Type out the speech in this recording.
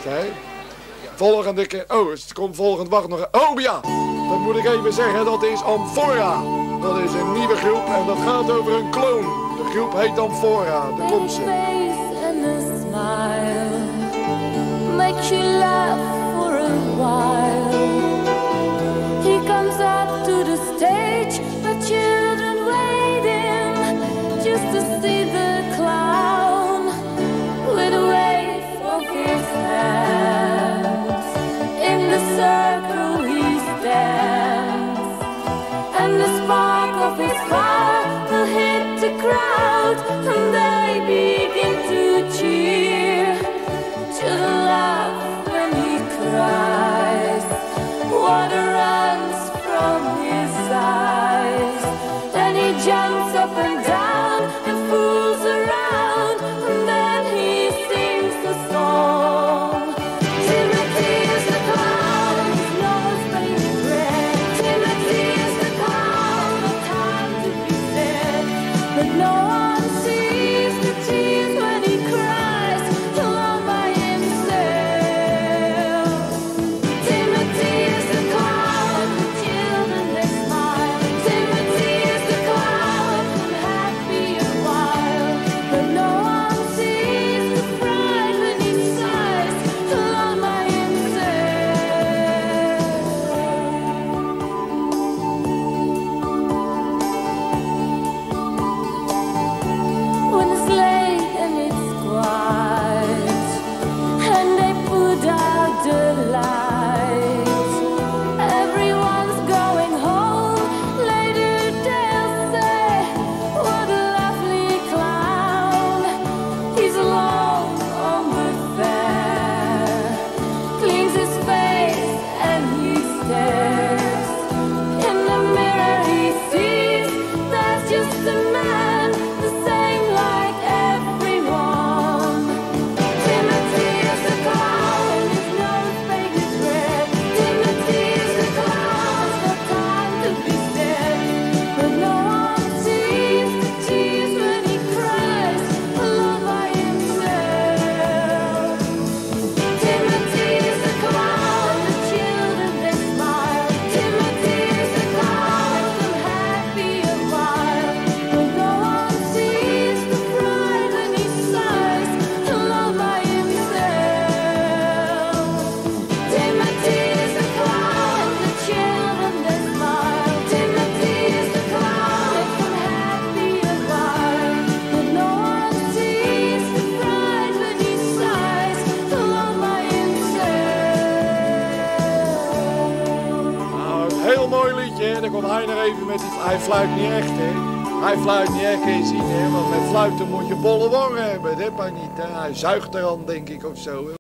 hè. Volgende keer... Oh, het komt volgend... Wacht nog... Oh ja, dat moet ik even zeggen. Dat is Amphora. Dat is een nieuwe groep en dat gaat over een kloon. De groep heet Amphora. Daar komt ze. Makes you laugh for a while. He comes up to the stage, with children waiting just to see the clown with a wave of his hands. In the circle he stands, and the spark of his fire will hit the crowd, and they begin to cheer. To laugh when he cries, water runs from his eyes. Then he jumps up and down and fools around, and then he sings the song. Timothy is the clown, his nose painted red. Timothy is the clown, no time to be sad. But no one sees the tears when he cries. Alone by Dan komt hij nog even met die... Hij fluit niet echt, hè. Hij fluit niet echt, kun je zien, hè. Want met fluiten moet je bolle wangen hebben. Dat mag niet, hè. Hij zuigt er aan, denk ik, of zo.